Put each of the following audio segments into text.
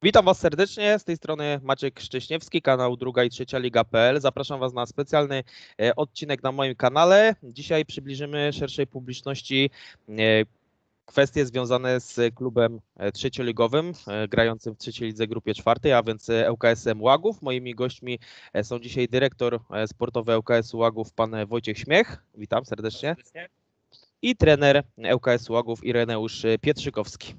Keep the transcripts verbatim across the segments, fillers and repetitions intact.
Witam Was serdecznie, z tej strony Maciek Szcześniewski, kanał Druga i Trzecia Liga kropka pe el. Zapraszam Was na specjalny odcinek na moim kanale. Dzisiaj przybliżymy szerszej publiczności kwestie związane z klubem trzecioligowym, grającym w trzeciej lidze grupie czwartej, a więc L K S-em Łagów. Moimi gośćmi są dzisiaj dyrektor sportowy L K S-u Łagów, pan Wojciech Śmiech. Witam serdecznie. I trener L K S-u Łagów Ireneusz Pietrzykowski.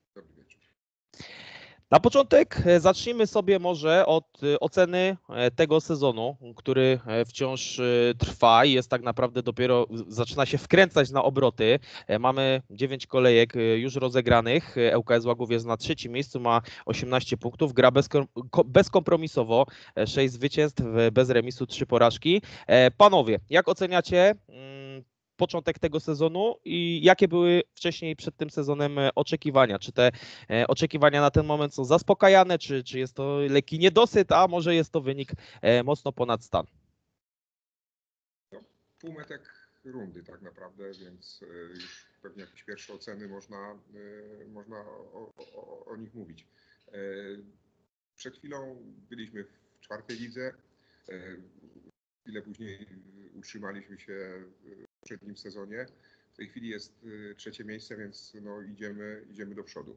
Na początek zacznijmy sobie może od oceny tego sezonu, który wciąż trwa i jest tak naprawdę dopiero, zaczyna się wkręcać na obroty. Mamy dziewięć kolejek już rozegranych. L K S Łagów jest na trzecim miejscu, ma osiemnaście punktów, gra bezkompromisowo, sześć zwycięstw, bez remisu, trzy porażki. Panowie, jak oceniacie początek tego sezonu i jakie były wcześniej przed tym sezonem oczekiwania? Czy te oczekiwania na ten moment są zaspokajane, czy, czy jest to lekki niedosyt, a może jest to wynik mocno ponad stan? No, półmetek rundy tak naprawdę, więc już pewnie jakieś pierwsze oceny można, można o, o, o nich mówić. Przed chwilą byliśmy w czwartej lidze. Chwilę później utrzymaliśmy się w poprzednim sezonie. W tej chwili jest trzecie miejsce, więc no idziemy, idziemy do przodu.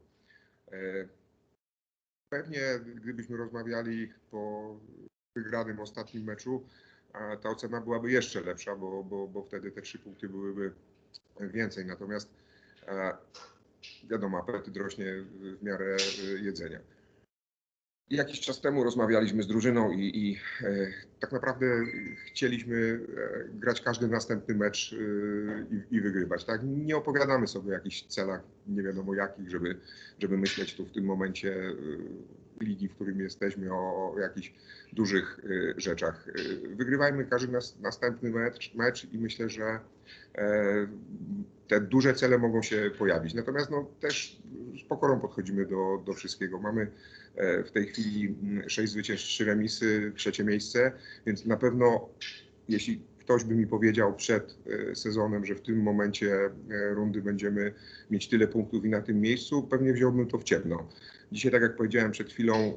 Pewnie gdybyśmy rozmawiali po wygranym ostatnim meczu, ta ocena byłaby jeszcze lepsza, bo, bo, bo wtedy te trzy punkty byłyby więcej. Natomiast wiadomo, apetyt rośnie w miarę jedzenia. Jakiś czas temu rozmawialiśmy z drużyną i, i e, tak naprawdę chcieliśmy e, grać każdy następny mecz e, i, i wygrywać. Tak? Nie opowiadamy sobie o jakichś celach, nie wiadomo jakich, żeby, żeby myśleć tu w tym momencie e, ligi, w którym jesteśmy, o, o jakichś dużych e, rzeczach. E, wygrywajmy każdy nas, następny mecz, mecz i myślę, że e, te duże cele mogą się pojawić. Natomiast no, też z pokorą podchodzimy do, do wszystkiego. Mamy w tej chwili sześć zwycięstw, trzy remisy, trzecie miejsce, więc na pewno jeśli ktoś by mi powiedział przed sezonem, że w tym momencie rundy będziemy mieć tyle punktów i na tym miejscu, pewnie wziąłbym to w ciemno. Dzisiaj, tak jak powiedziałem przed chwilą,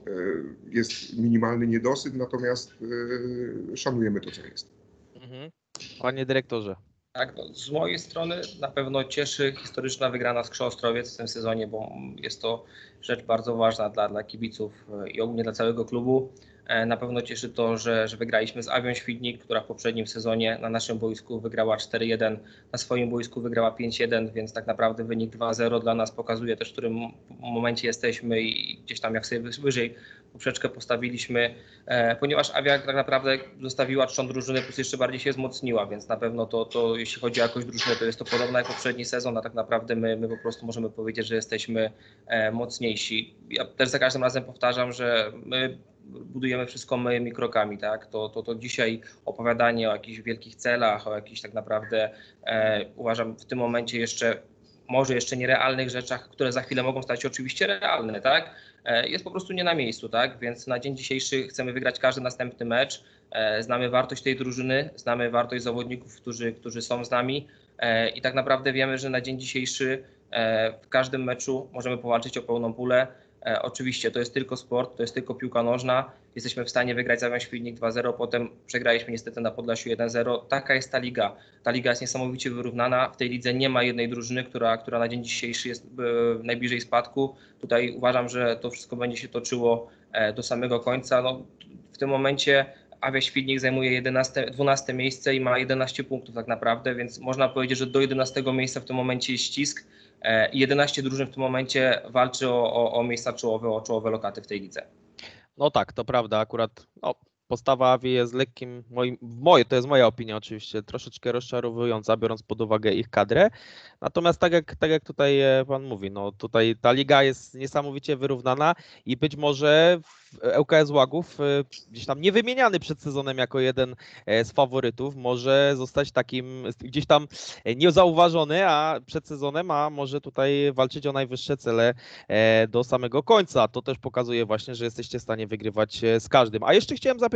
jest minimalny niedosyt, natomiast szanujemy to, co jest. Mhm. Panie dyrektorze. Tak, no, z mojej strony na pewno cieszy historyczna wygrana z Krzą Ostrowiec w tym sezonie, bo jest to rzecz bardzo ważna dla, dla kibiców i ogólnie dla całego klubu. Na pewno cieszy to, że, że wygraliśmy z Awią Świdnik, która w poprzednim sezonie na naszym boisku wygrała cztery jeden, na swoim boisku wygrała pięć jeden, więc tak naprawdę wynik dwa zero dla nas pokazuje też, w którym momencie jesteśmy i gdzieś tam jak sobie wyżej poprzeczkę postawiliśmy, e, ponieważ Awia tak naprawdę zostawiła trzon drużyny, plus jeszcze bardziej się wzmocniła, więc na pewno to, to jeśli chodzi o jakość drużyny, to jest to podobne jak poprzedni sezon, a tak naprawdę my, my po prostu możemy powiedzieć, że jesteśmy e, mocniejsi. Ja też za każdym razem powtarzam, że my budujemy wszystko małymi krokami, tak? To, to, to dzisiaj opowiadanie o jakichś wielkich celach, o jakichś tak naprawdę e, uważam w tym momencie jeszcze może jeszcze nierealnych rzeczach, które za chwilę mogą stać się oczywiście realne, tak? E, jest po prostu nie na miejscu, tak? Więc na dzień dzisiejszy chcemy wygrać każdy następny mecz. E, znamy wartość tej drużyny, znamy wartość zawodników, którzy, którzy są z nami e, i tak naprawdę wiemy, że na dzień dzisiejszy e, w każdym meczu możemy powalczyć o pełną pulę. E, oczywiście to jest tylko sport, to jest tylko piłka nożna. Jesteśmy w stanie wygrać z Awią Świdnik dwa zero, potem przegraliśmy niestety na Podlasiu jeden zero. Taka jest ta liga. Ta liga jest niesamowicie wyrównana. W tej lidze nie ma jednej drużyny, która, która na dzień dzisiejszy jest e, najbliżej spadku. Tutaj uważam, że to wszystko będzie się toczyło e, do samego końca. No, w tym momencie Awia Świdnik zajmuje jedenaste, dwunaste miejsce i ma jedenaście punktów tak naprawdę, więc można powiedzieć, że do jedenastego miejsca w tym momencie jest ścisk. jedenaście drużyn w tym momencie walczy o, o, o miejsca czołowe, o czołowe lokaty w tej lidze. No tak, to prawda, akurat no, postawa Awii jest lekkim, moim, moje, to jest moja opinia oczywiście, troszeczkę rozczarowująca, biorąc pod uwagę ich kadrę. Natomiast tak jak, tak jak tutaj pan mówi, no tutaj ta liga jest niesamowicie wyrównana i być może L K S Łagów, gdzieś tam nie wymieniany przed sezonem jako jeden z faworytów, może zostać takim gdzieś tam niezauważony, a przed sezonem, a może tutaj walczyć o najwyższe cele do samego końca. To też pokazuje właśnie, że jesteście w stanie wygrywać z każdym. A jeszcze chciałem zapytać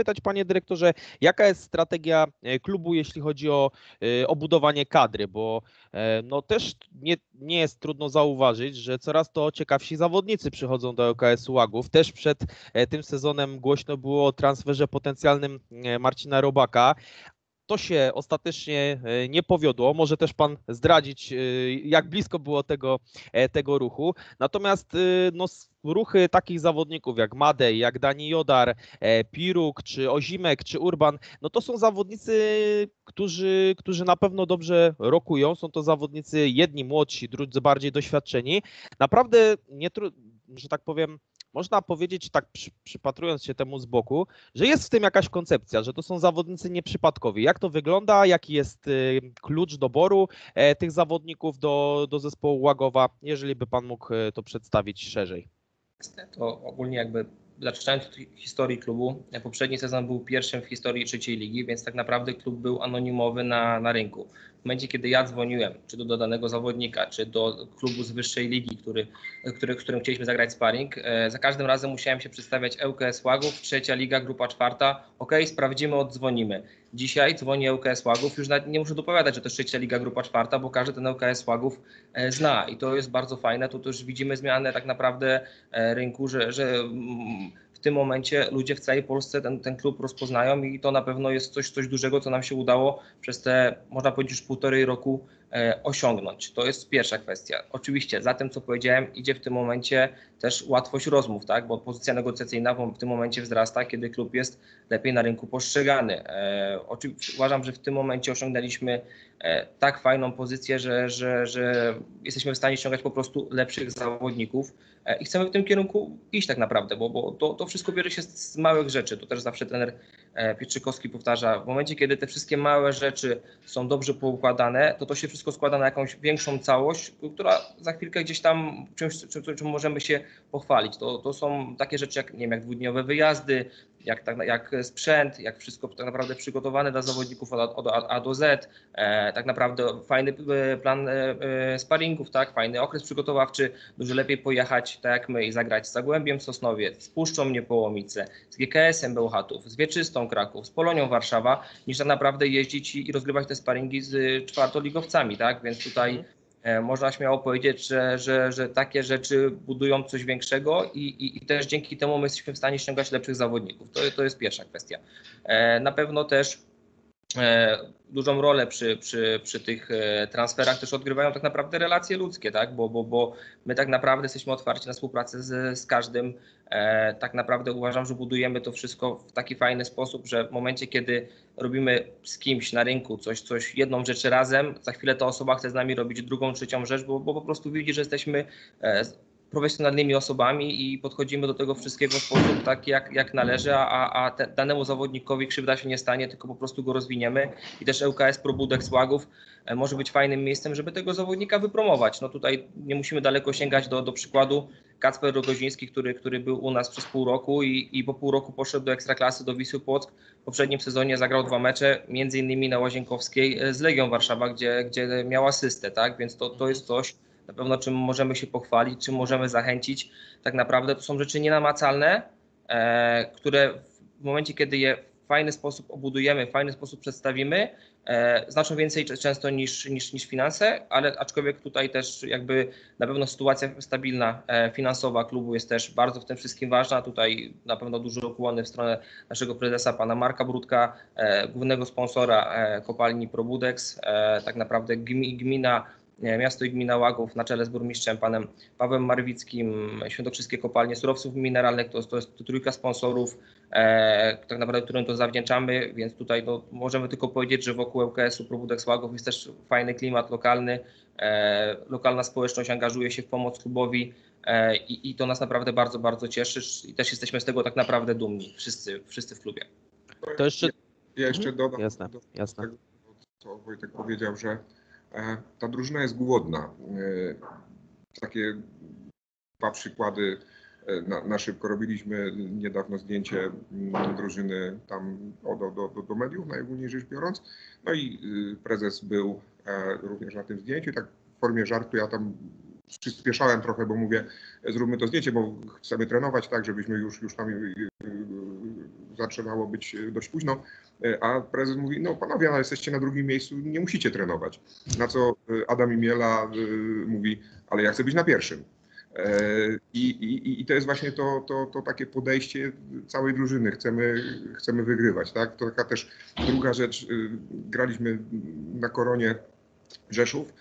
zapytać, panie dyrektorze, jaka jest strategia klubu, jeśli chodzi o, o budowanie kadry, bo no też nie, nie jest trudno zauważyć, że coraz to ciekawsi zawodnicy przychodzą do ŁKS-u Łagów. Też przed tym sezonem głośno było o transferze potencjalnym Marcina Robaka. To się ostatecznie nie powiodło. Może też pan zdradzić, jak blisko było tego, tego ruchu. Natomiast no, ruchy takich zawodników jak Madej, jak Dani Jodar, Piruk, czy Ozimek, czy Urban, no to są zawodnicy, którzy, którzy na pewno dobrze rokują. Są to zawodnicy jedni młodsi, drudzy bardziej doświadczeni. Naprawdę nie, że tak powiem, można powiedzieć, tak przy, przypatrując się temu z boku, że jest w tym jakaś koncepcja, że to są zawodnicy nieprzypadkowi. Jak to wygląda, jaki jest y, klucz doboru e, tych zawodników do, do zespołu Łagowa, jeżeli by pan mógł to przedstawić szerzej? To ogólnie jakby zaczynając od historii klubu, poprzedni sezon był pierwszym w historii trzeciej ligi, więc tak naprawdę klub był anonimowy na, na rynku. W momencie, kiedy ja dzwoniłem, czy do danego zawodnika, czy do klubu z wyższej ligi, który, który, w którym chcieliśmy zagrać sparring, za każdym razem musiałem się przedstawiać ŁKS Łagów, trzecia liga, grupa czwarta, ok, sprawdzimy, oddzwonimy. Dzisiaj dzwoni ŁKS Łagów, już nawet nie muszę dopowiadać, że to jest trzecia liga, grupa czwarta, bo każdy ten ŁKS Łagów zna i to jest bardzo fajne. Tu też widzimy zmianę tak naprawdę rynku, że, że w tym momencie ludzie w całej Polsce ten, ten klub rozpoznają i to na pewno jest coś, coś dużego, co nam się udało przez te, można powiedzieć, już półtorej roku e, osiągnąć. To jest pierwsza kwestia. Oczywiście za tym, co powiedziałem, idzie w tym momencie też łatwość rozmów, tak? Bo pozycja negocjacyjna w, w tym momencie wzrasta, kiedy klub jest lepiej na rynku postrzegany. E, oczywiście uważam, że w tym momencie osiągnęliśmy e, tak fajną pozycję, że, że, że jesteśmy w stanie ściągać po prostu lepszych zawodników e, i chcemy w tym kierunku iść tak naprawdę, bo, bo to, to wszystko bierze się z małych rzeczy. To też zawsze trener Pietrzykowski powtarza, w momencie, kiedy te wszystkie małe rzeczy są dobrze poukładane, to to się wszystko składa na jakąś większą całość, która za chwilkę gdzieś tam czymś, czym, czym możemy się pochwalić. To, to są takie rzeczy jak, nie wiem, jak dwudniowe wyjazdy, jak, tak, jak sprzęt, jak wszystko tak naprawdę przygotowane dla zawodników od, od A do Z, e, tak naprawdę fajny plan e, sparingów, tak, fajny okres przygotowawczy, dużo lepiej pojechać tak jak my i zagrać z Zagłębiem Sosnowiec, z Puszczą Niepołomice, z G K S-em Bełchatów, z Wieczystą Kraków, z Polonią Warszawa, niż tak naprawdę jeździć i, i rozgrywać te sparingi z czwartoligowcami, tak, więc tutaj e, można śmiało powiedzieć, że, że, że takie rzeczy budują coś większego i, i, i też dzięki temu my jesteśmy w stanie ściągać lepszych zawodników. To, to jest pierwsza kwestia. E, na pewno też e, dużą rolę przy, przy, przy tych e, transferach też odgrywają tak naprawdę relacje ludzkie, tak? Bo, bo, bo my tak naprawdę jesteśmy otwarci na współpracę z, z każdym. E, tak naprawdę uważam, że budujemy to wszystko w taki fajny sposób, że w momencie, kiedy robimy z kimś na rynku coś, coś jedną rzecz razem, za chwilę ta osoba chce z nami robić drugą, trzecią rzecz, bo, bo po prostu widzi, że jesteśmy e, profesjonalnymi osobami i podchodzimy do tego wszystkiego w sposób taki, jak, jak należy, a, a te, danemu zawodnikowi krzywda się nie stanie, tylko po prostu go rozwiniemy. I też ŁKS Pro Budex Łagów e, może być fajnym miejscem, żeby tego zawodnika wypromować. No tutaj nie musimy daleko sięgać do, do przykładu Kacper Rogoziński, który, który był u nas przez pół roku i, i po pół roku poszedł do Ekstraklasy, do Wisły Płock. W poprzednim sezonie zagrał dwa mecze, między innymi na Łazienkowskiej z Legią Warszawa, gdzie, gdzie miał asystę, tak? Więc to, to jest coś, na pewno czym możemy się pochwalić, czym możemy zachęcić. Tak naprawdę to są rzeczy nienamacalne, e, które w momencie, kiedy je w fajny sposób obudujemy, w fajny sposób przedstawimy, e, znaczą więcej często niż, niż, niż finanse, ale aczkolwiek tutaj też jakby na pewno sytuacja stabilna e, finansowa klubu jest też bardzo w tym wszystkim ważna. Tutaj na pewno duże ukłony w stronę naszego prezesa, pana Marka Brudka, e, głównego sponsora e, kopalni Pro Budex, e, tak naprawdę gmi, gmina, Miasto i Gmina Łagów na czele z burmistrzem panem Pawłem Marwickim, Świętokrzyskie Kopalnie Surowców Mineralnych, to, to jest trójka sponsorów, e, tak naprawdę którym to zawdzięczamy, więc tutaj no, możemy tylko powiedzieć, że wokół ŁKS-u Pro Budex Łagów jest też fajny klimat lokalny, e, lokalna społeczność angażuje się w pomoc klubowi e, i, i to nas naprawdę bardzo, bardzo cieszy i też jesteśmy z tego tak naprawdę dumni, wszyscy, wszyscy w klubie. To jeszcze... Ja, ja jeszcze dodam jasne, do jasne. tego, co Wojtek powiedział, że ta drużyna jest głodna. Takie dwa przykłady. Na, na szybko robiliśmy niedawno zdjęcie drużyny tam do, do, do mediów, najogólniej rzecz biorąc. No i prezes był również na tym zdjęciu. Tak w formie żartu ja tam przyspieszałem trochę, bo mówię, zróbmy to zdjęcie, bo chcemy trenować tak, żebyśmy już, już tam zaczynało być dość późno, a prezes mówi, no panowie, ale jesteście na drugim miejscu, nie musicie trenować. Na co Adam Imiela mówi, ale ja chcę być na pierwszym. I, i, i to jest właśnie to, to, to takie podejście całej drużyny. Chcemy, chcemy wygrywać. Tak? To taka też druga rzecz. Graliśmy na Koronie Rzeszów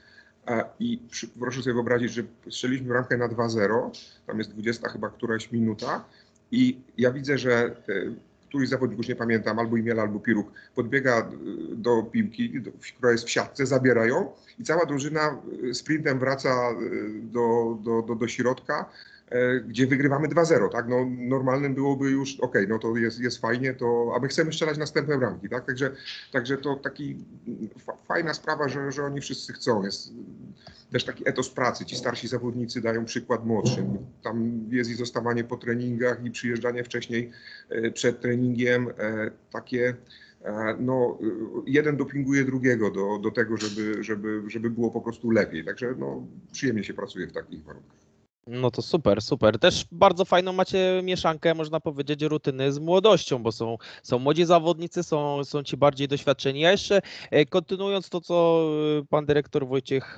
i przy, proszę sobie wyobrazić, że strzeliśmy bramkę na dwa zero. Tam jest dwudziesta chyba któraś minuta i ja widzę, że któryś zawodnik, już nie pamiętam, albo Imiela, albo Piruk, podbiega do piłki, do, która jest w siatce, zabiera ją i cała drużyna sprintem wraca do, do, do, do środka, gdzie wygrywamy dwa zero. Tak? No, normalnym byłoby już, ok, no to jest, jest fajnie, to, a my chcemy strzelać następne bramki. Tak? Także, także to taki fajna sprawa, że, że oni wszyscy chcą. Jest też taki etos pracy. Ci starsi zawodnicy dają przykład młodszym. Tam jest i zostawanie po treningach, i przyjeżdżanie wcześniej przed treningiem. Takie, no, jeden dopinguje drugiego do, do tego, żeby, żeby, żeby było po prostu lepiej. Także no, przyjemnie się pracuje w takich warunkach. No to super, super. Też bardzo fajną macie mieszankę, można powiedzieć, rutyny z młodością, bo są, są młodzi zawodnicy, są, są ci bardziej doświadczeni. Ja jeszcze kontynuując to, co pan dyrektor Wojciech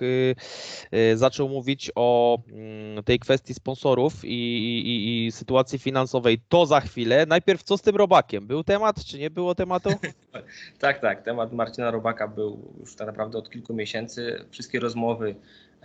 zaczął mówić o tej kwestii sponsorów i, i, i sytuacji finansowej, to za chwilę. Najpierw co z tym Robakiem? Był temat, czy nie było tematu? Tak, tak. Temat Marcina Robaka był już tak naprawdę od kilku miesięcy. Wszystkie rozmowy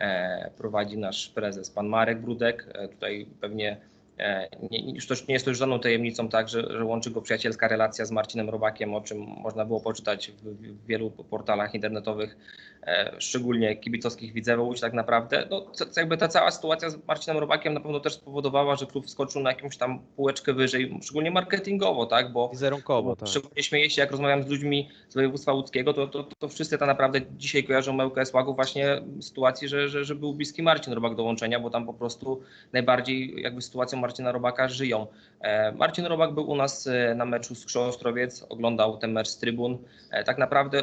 prowadzi nasz prezes, pan Marek Brudek. Tutaj pewnie nie, już to nie jest to już żadną tajemnicą, tak, że, że łączy go przyjacielska relacja z Marcinem Robakiem, o czym można było poczytać w, w wielu portalach internetowych, szczególnie kibicowskich Widzewa Łódź tak naprawdę. No, jakby ta cała sytuacja z Marcinem Robakiem na pewno też spowodowała, że klub wskoczył na jakąś tam półeczkę wyżej, szczególnie marketingowo, tak, bo wizerunkowo, tak. Szczególnie śmieję się, jak rozmawiam z ludźmi z województwa łódzkiego, to, to, to wszyscy tak naprawdę dzisiaj kojarzą L K S Łagów właśnie sytuacji, że, że, że był bliski Marcin Robak do łączenia, bo tam po prostu najbardziej jakby sytuacją Marcina Robaka żyją. Marcin Robak był u nas na meczu z Skrzą Ostrowiec, oglądał ten mecz z trybun. Tak naprawdę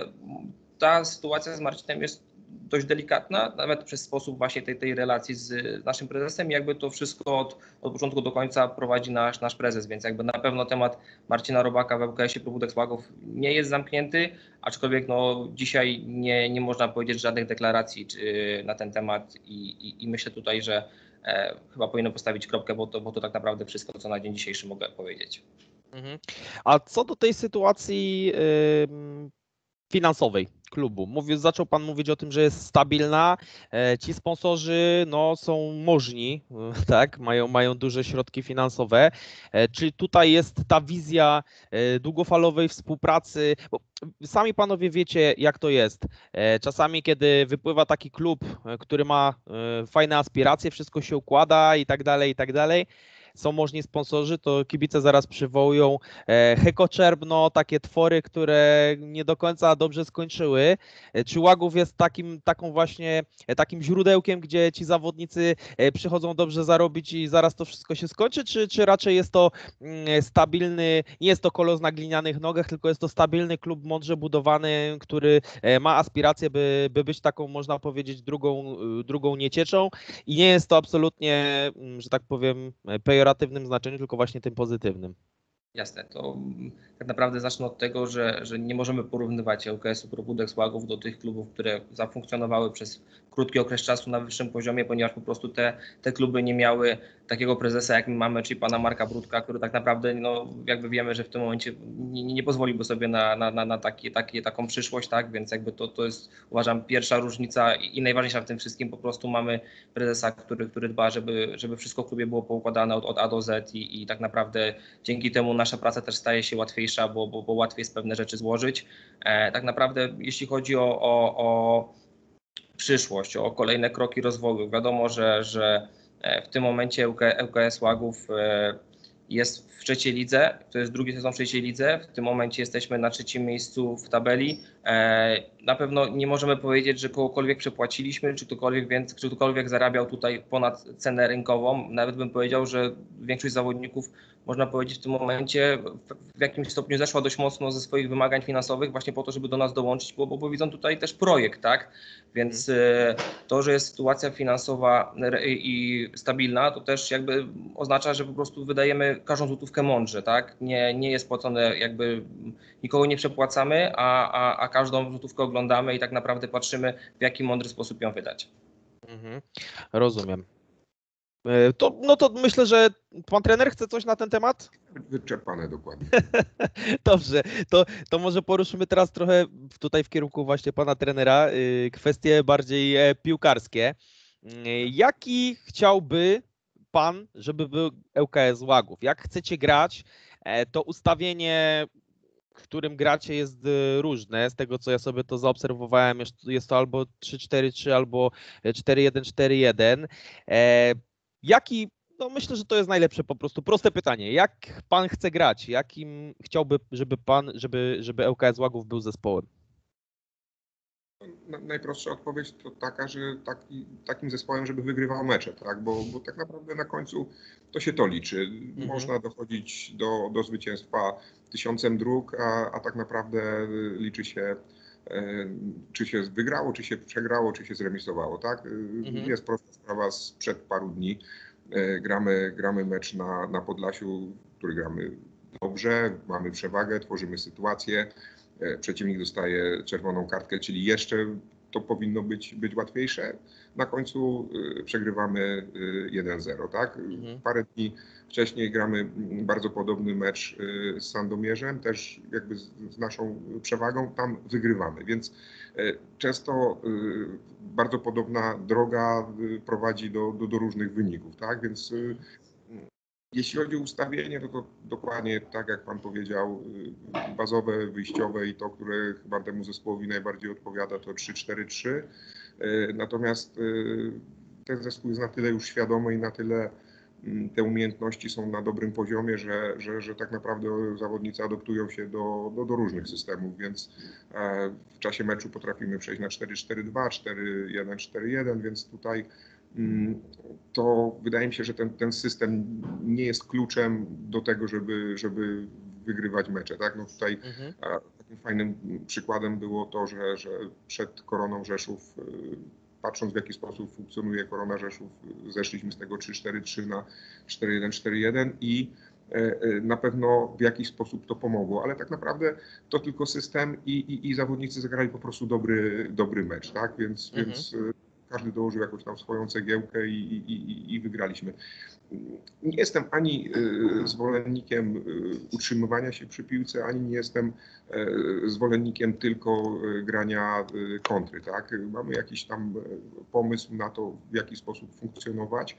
ta sytuacja z Marcinem jest dość delikatna, nawet przez sposób właśnie tej, tej relacji z naszym prezesem. Jakby to wszystko od, od początku do końca prowadzi nasz, nasz prezes, więc jakby na pewno temat Marcina Robaka w L K S-ie Probudek Łagów nie jest zamknięty, aczkolwiek no, dzisiaj nie, nie można powiedzieć żadnych deklaracji czy, na ten temat i, i, i myślę tutaj, że e, chyba powinno postawić kropkę, bo to, bo to tak naprawdę wszystko, co na dzień dzisiejszy mogę powiedzieć. Mhm. A co do tej sytuacji yy... finansowej klubu. Mówi, zaczął pan mówić o tym, że jest stabilna. Ci sponsorzy no, są możni, tak, mają, mają duże środki finansowe. Czy tutaj jest ta wizja długofalowej współpracy? Bo sami panowie wiecie, jak to jest. Czasami, kiedy wypływa taki klub, który ma fajne aspiracje, wszystko się układa i tak dalej, i tak dalej, są możni sponsorzy, to kibice zaraz przywołują Heko Czerwno, takie twory, które nie do końca dobrze skończyły. Czy Łagów jest takim, taką właśnie, takim źródełkiem, gdzie ci zawodnicy przychodzą dobrze zarobić i zaraz to wszystko się skończy, czy, czy raczej jest to stabilny, nie jest to kolos na glinianych nogach, tylko jest to stabilny klub mądrze budowany, który ma aspiracje, by, by być taką, można powiedzieć, drugą, drugą niecieczą i nie jest to absolutnie, że tak powiem, pejoratywnym znaczeniu, tylko właśnie tym pozytywnym. Jasne, to tak naprawdę zacznę od tego, że, że nie możemy porównywać L K S-u Probudek Łagów do tych klubów, które zafunkcjonowały przez krótki okres czasu na wyższym poziomie, ponieważ po prostu te, te kluby nie miały takiego prezesa, jak my mamy, czyli pana Marka Brudka, który tak naprawdę, no, jakby wiemy, że w tym momencie nie, nie pozwoliłby sobie na, na, na, na takie, takie, taką przyszłość, tak, więc jakby to, to jest, uważam, pierwsza różnica i, i najważniejsza w tym wszystkim, po prostu mamy prezesa, który, który dba, żeby, żeby wszystko w klubie było poukładane od, od A do Z i, i tak naprawdę dzięki temu nasza praca też staje się łatwiejsza, bo, bo, bo łatwiej jest pewne rzeczy złożyć. E, tak naprawdę jeśli chodzi o, o, o przyszłość, o kolejne kroki rozwoju, wiadomo, że, że w tym momencie L K S Łagów jest w trzeciej lidze, to jest drugi sezon w trzeciej lidze, w tym momencie jesteśmy na trzecim miejscu w tabeli. Na pewno nie możemy powiedzieć, że kogokolwiek przepłaciliśmy, czy ktokolwiek, więc, czy ktokolwiek zarabiał tutaj ponad cenę rynkową. Nawet bym powiedział, że większość zawodników można powiedzieć w tym momencie w jakimś stopniu zeszła dość mocno ze swoich wymagań finansowych właśnie po to, żeby do nas dołączyć, bo, bo widzą tutaj też projekt, tak? Więc hmm. to, że jest sytuacja finansowa i stabilna, to też jakby oznacza, że po prostu wydajemy każdą złotówkę mądrze, tak? Nie, nie jest płacone, jakby nikogo nie przepłacamy, a, a, a każdą złotówkę oglądamy i tak naprawdę patrzymy, w jaki mądry sposób ją wydać. Mhm. Rozumiem. To, no to myślę, że pan trener chce coś na ten temat? Wyczerpane dokładnie. Dobrze, to, to może poruszymy teraz trochę tutaj w kierunku właśnie pana trenera kwestie bardziej piłkarskie. Jaki chciałby pan, żeby był ŁKS Łagów? Jak chcecie grać? To ustawienie, w którym gracie, jest różne. Z tego, co ja sobie to zaobserwowałem, jest to albo trzy cztery trzy, albo cztery jeden cztery jeden. Jaki, no myślę, że to jest najlepsze po prostu, proste pytanie. Jak pan chce grać? Jakim chciałby, żeby pan, żeby, żeby ŁKS Łagów był zespołem? Najprostsza odpowiedź to taka, że taki, takim zespołem, żeby wygrywał mecze, tak? Bo, bo tak naprawdę na końcu to się to liczy. Mhm. Można dochodzić do, do zwycięstwa tysiącem dróg, a, a tak naprawdę liczy się, czy się wygrało, czy się przegrało, czy się zremisowało, tak? Mhm. Jest prosta sprawa sprzed paru dni. Gramy, gramy mecz na, na Podlasiu, który gramy dobrze, mamy przewagę, tworzymy sytuację. Przeciwnik dostaje czerwoną kartkę, czyli jeszcze to powinno być, być łatwiejsze. Na końcu przegrywamy jeden zero, tak? Mhm. Parę dni wcześniej gramy bardzo podobny mecz z Sandomierzem, też jakby z naszą przewagą, tam wygrywamy, więc często bardzo podobna droga prowadzi do, do, do różnych wyników, tak? Więc jeśli chodzi o ustawienie, to, to dokładnie tak jak pan powiedział, bazowe, wyjściowe i to, które chyba temu zespołowi najbardziej odpowiada, to trzy cztery trzy. Natomiast ten zespół jest na tyle już świadomy i na tyle te umiejętności są na dobrym poziomie, że, że, że tak naprawdę zawodnicy adoptują się do, do, do różnych systemów, więc w czasie meczu potrafimy przejść na cztery cztery dwa, cztery jeden cztery jeden, więc tutaj to wydaje mi się, że ten, ten system nie jest kluczem do tego, żeby, żeby wygrywać mecze. Tak? No tutaj mhm. takim fajnym przykładem było to, że, że przed Koroną Rzeszów, patrząc w jaki sposób funkcjonuje Korona Rzeszów, zeszliśmy z tego trzy cztery trzy na cztery jeden cztery jeden i na pewno w jakiś sposób to pomogło, ale tak naprawdę to tylko system i, i, i zawodnicy zagrali po prostu dobry, dobry mecz, tak? Więc, mhm. więc każdy dołożył jakąś tam swoją cegiełkę i, i, i wygraliśmy. Nie jestem ani zwolennikiem utrzymywania się przy piłce, ani nie jestem zwolennikiem tylko grania kontry. Tak? Mamy jakiś tam pomysł na to, w jaki sposób funkcjonować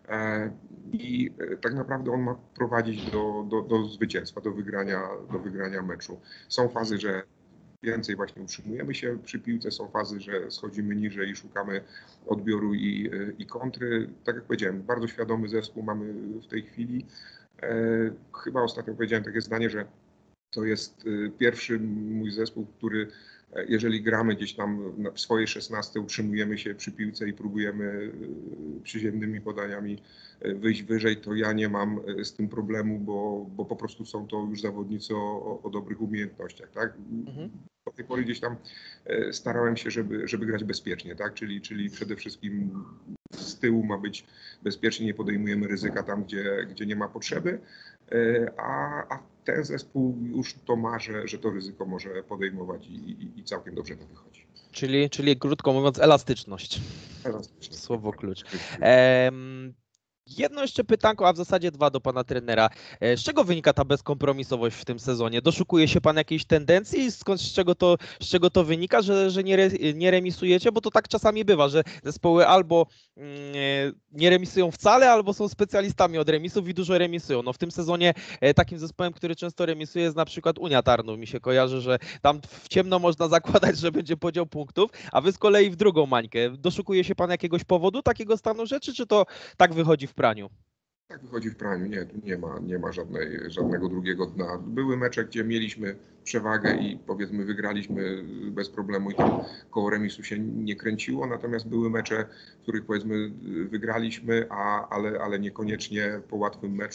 i tak naprawdę on ma prowadzić do, do, do zwycięstwa, do wygrania, do wygrania meczu. Są fazy, że więcej właśnie utrzymujemy się przy piłce, są fazy, że schodzimy niżej i szukamy odbioru i, i kontry. Tak jak powiedziałem, bardzo świadomy zespół mamy w tej chwili. E, chyba ostatnio powiedziałem takie zdanie, że to jest pierwszy mój zespół, który jeżeli gramy gdzieś tam w swojej szesnastce, utrzymujemy się przy piłce i próbujemy przyziemnymi podaniami wyjść wyżej, to ja nie mam z tym problemu, bo, bo po prostu są to już zawodnicy o, o dobrych umiejętnościach. Tak? Mhm. Do tej pory gdzieś tam starałem się, żeby, żeby grać bezpiecznie, tak? czyli, czyli przede wszystkim z tyłu ma być bezpiecznie, nie podejmujemy ryzyka tam, gdzie, gdzie nie ma potrzeby, a, a ten zespół już to ma, że, że to ryzyko może podejmować i, i, i całkiem dobrze to wychodzi. Czyli, czyli krótko mówiąc elastyczność. Elastyczność. Słowo klucz. Ehm... Jedno jeszcze pytanko, a w zasadzie dwa do pana trenera. Z czego wynika ta bezkompromisowość w tym sezonie? Doszukuje się pan jakiejś tendencji? Skąd, z czego to, z czego to wynika, że, że nie, re, nie remisujecie? Bo to tak czasami bywa, że zespoły albo nie remisują wcale, albo są specjalistami od remisów i dużo remisują. No w tym sezonie takim zespołem, który często remisuje, jest na przykład Unia Tarnów. Mi się kojarzy, że tam w ciemno można zakładać, że będzie podział punktów, a wy z kolei w drugą mańkę. Doszukuje się pan jakiegoś powodu takiego stanu rzeczy, czy to tak wychodzi w praniu? Tak wychodzi w praniu, nie, tu nie ma, nie ma żadnej, żadnego drugiego dna. Były mecze, gdzie mieliśmy przewagę i powiedzmy wygraliśmy bez problemu i tam koło remisu się nie kręciło, natomiast były mecze, w których powiedzmy wygraliśmy, a, ale, ale niekoniecznie po łatwym meczu i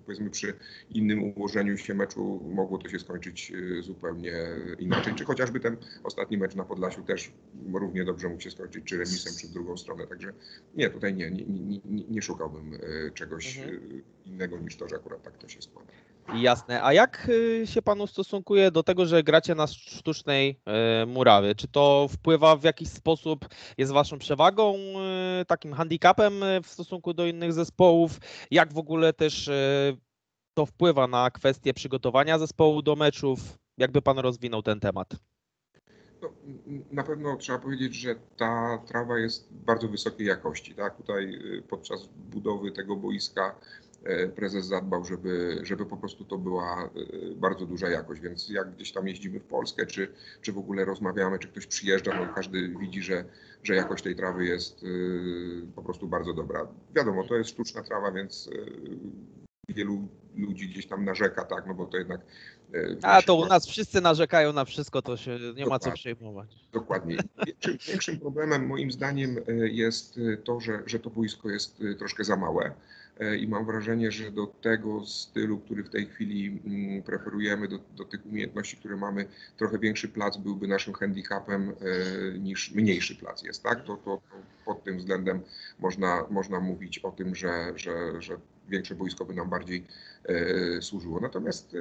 powiedzmy przy innym ułożeniu się meczu mogło to się skończyć zupełnie inaczej. Czy chociażby ten ostatni mecz na Podlasiu też równie dobrze mógł się skończyć, czy remisem, czy w drugą stronę. Także nie, tutaj nie, nie, nie, nie, nie szukałbym czegoś mhm. innego niż to, że akurat tak to się składa. Jasne. A jak się pan ustosunkuje do tego, że gracie na sztucznej murawie? Czy to wpływa w jakiś sposób, jest waszą przewagą, takim handicapem w stosunku do innych zespołów? Jak w ogóle też to wpływa na kwestię przygotowania zespołu do meczów? Jakby pan rozwinął ten temat? No, na pewno trzeba powiedzieć, że ta trawa jest bardzo wysokiej jakości. Tak? Tutaj podczas budowy tego boiska prezes zadbał, żeby, żeby po prostu to była bardzo duża jakość, więc jak gdzieś tam jeździmy w Polskę, czy, czy w ogóle rozmawiamy, czy ktoś przyjeżdża, no każdy widzi, że, że jakość tej trawy jest po prostu bardzo dobra. Wiadomo, to jest sztuczna trawa, więc wielu ludzi gdzieś tam narzeka, tak, no bo to jednak... A to u nas wszyscy narzekają na wszystko, to się nie ma co przejmować. Dokładnie. Większym, większym problemem moim zdaniem jest to, że, że to boisko jest troszkę za małe i mam wrażenie, że do tego stylu, który w tej chwili preferujemy, do, do tych umiejętności, które mamy, trochę większy plac byłby naszym handicapem niż mniejszy plac jest, tak? To, to, to pod tym względem można, można mówić o tym, że, że, że większe boisko by nam bardziej e, służyło. Natomiast e,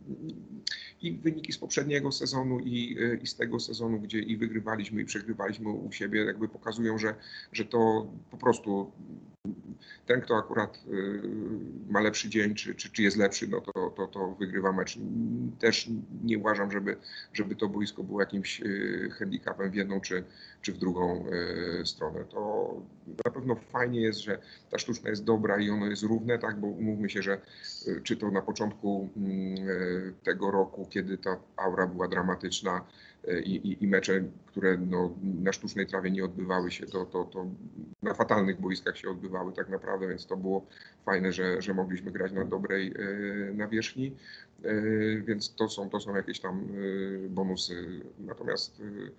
i wyniki z poprzedniego sezonu i, e, i z tego sezonu, gdzie i wygrywaliśmy i przegrywaliśmy u siebie, jakby pokazują, że, że to po prostu ten, kto akurat y, ma lepszy dzień, czy, czy, czy jest lepszy, no to, to, to wygrywa mecz. Też nie uważam, żeby, żeby to boisko było jakimś y, handicapem w jedną czy, czy w drugą y, stronę. To na pewno fajnie jest, że ta sztuczna jest dobra i ono jest równe, tak, bo umówmy się, że y, czy to na początku y, tego roku, kiedy ta aura była dramatyczna, I, i, i mecze, które no, na sztucznej trawie nie odbywały się, to, to, to na fatalnych boiskach się odbywały tak naprawdę, więc to było fajne, że, że mogliśmy grać na dobrej e, nawierzchni, e, więc to są, to są jakieś tam e, bonusy. Natomiast